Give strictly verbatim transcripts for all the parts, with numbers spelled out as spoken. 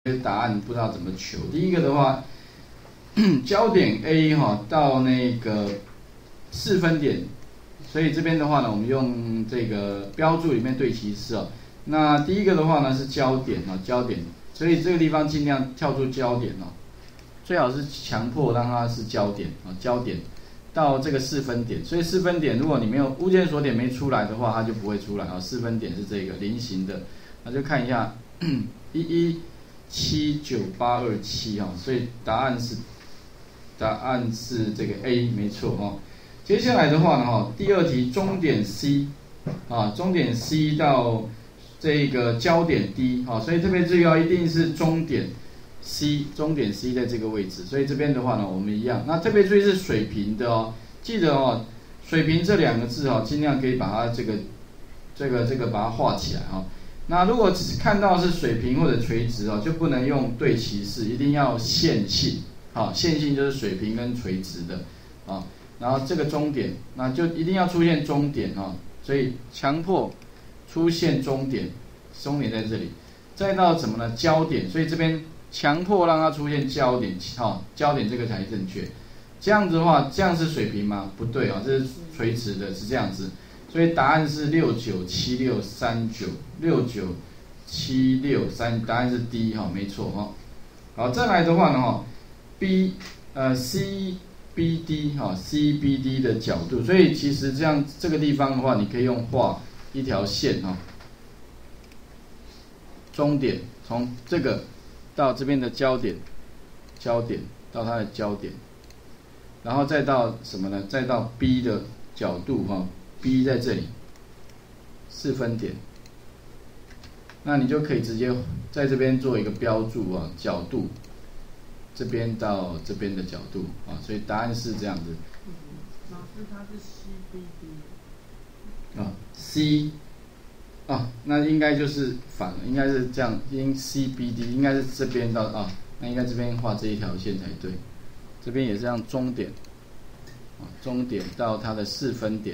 这个答案不知道怎么求。第一个的话，焦点 A 哈到那个四分点，所以这边的话呢，我们用这个标注里面对齐式哦。那第一个的话呢是焦点啊，焦点，所以这个地方尽量跳出焦点哦，最好是强迫让它是焦点啊，焦点到这个四分点。所以四分点，如果你没有物件锁点没出来的话，它就不会出来啊。四分点是这个菱形的，那就看一下一一七九八二七哈，所以答案是答案是这个 A 没错哈。接下来的话呢哈，第二题终点 C 啊，终点 C 到这个焦点 D 啊，所以特别注意哦，一定是终点 C， 终点 C 在这个位置，所以这边的话呢，我们一样。那特别注意是水平的哦，记得哦，水平这两个字哦，尽量可以把它这个这个这个把它画起来哈。那如果只是看到是水平或者垂直哦，就不能用对齐式，一定要线性。好，线性就是水平跟垂直的啊。然后这个终点，那就一定要出现终点啊，所以强迫出现终点，终点在这里，再到什么呢？焦点，所以这边强迫让它出现焦点，好，焦点这个才正确。这样子的话，这样是水平吗？不对啊，这是垂直的，是这样子。所以答案是六九七六三九六九七六三，答案是 D 哈，没错哈。好，再来的话呢哈 ，B 呃 C B D 哈 C B D 的角度，所以其实这样这个地方的话，你可以用画一条线哈，终点从这个到这边的焦点，焦点到它的焦点，然后再到什么呢？再到 B 的角度哈。B 在这里，四分点，那你就可以直接在这边做一个标注啊，角度，这边到这边的角度啊，所以答案是这样子。 老师，它是 C B D 啊 ，C 啊，那应该就是反了，应该是这样，因 C B D 应该是这边到啊，那应该这边画这一条线才对，这边也是这样终点，啊，终点到它的四分点。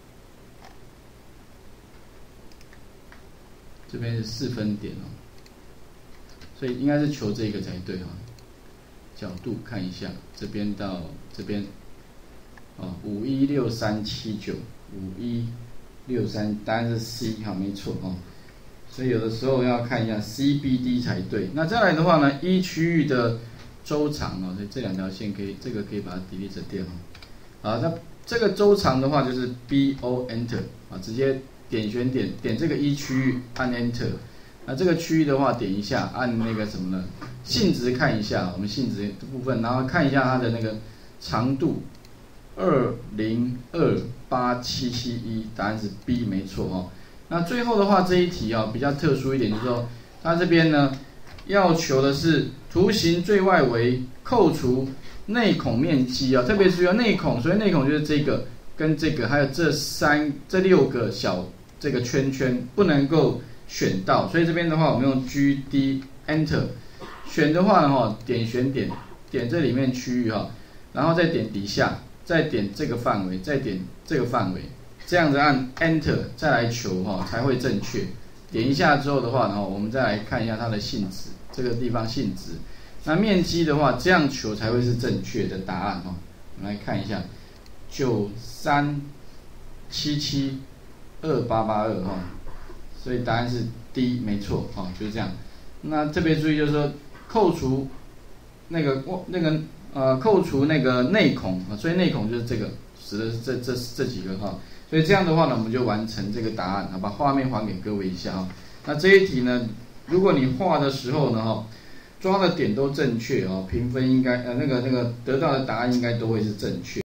这边是四分点哦，所以应该是求这个才对哈、哦。角度看一下，这边到这边，哦，五一六三七九，五一六三，答案是 C 哈，没错哦。所以有的时候要看一下 C B D 才对。那再来的话呢，一区域的周长哦，所以这两条线可以，这个可以把它 delete 掉哈。好，那这个周长的话就是 B O Enter 啊，直接。点选点点这个一区域，按 Enter， 那这个区域的话点一下，按那个什么呢？性质看一下，我们性质的部分，然后看一下它的那个长度，二零二八七七一，答案是 B 没错哦。那最后的话这一题啊、哦、比较特殊一点，就是说它这边呢要求的是图形最外围扣除内孔面积啊、哦，特别注意内孔，所以内孔就是这个跟这个，还有这三这六个小。这个圈圈不能够选到，所以这边的话，我们用 G D Enter 选的话呢，哈，点选点点这里面区域哈，然后再点底下，再点这个范围，再点这个范围，这样子按 Enter 再来求哈才会正确。点一下之后的话，然后我们再来看一下它的性质，这个地方性质，那面积的话，这样求才会是正确的答案哈。我们来看一下，九三七七。二八八二哈，所以答案是 D 没错哈，就是这样。那特别注意就是说，扣除那个那个呃扣除那个内孔啊，所以内孔就是这个，指的是这这这几个哈。所以这样的话呢，我们就完成这个答案，好，把画面还给各位一下哈。那这一题呢，如果你画的时候呢哈，抓的点都正确哦，评分应该呃那个那个得到的答案应该都会是正确。